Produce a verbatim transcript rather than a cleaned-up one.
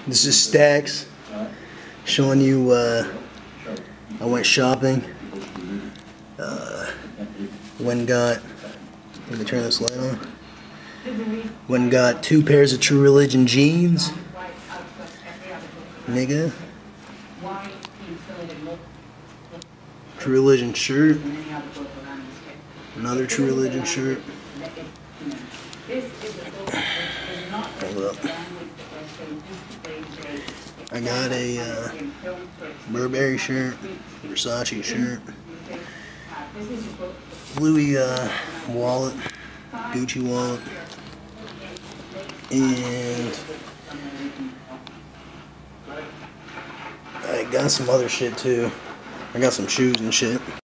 This is Stacks showing you uh, I went shopping. Uh, went and got, let me turn this light on. Went and got two pairs of True Religion jeans. Nigga. True Religion shirt. Another True Religion shirt. Hold up. I got a uh, Burberry shirt, Versace shirt, Louis uh, wallet, Gucci wallet, and I got some other shit too. I got some shoes and shit.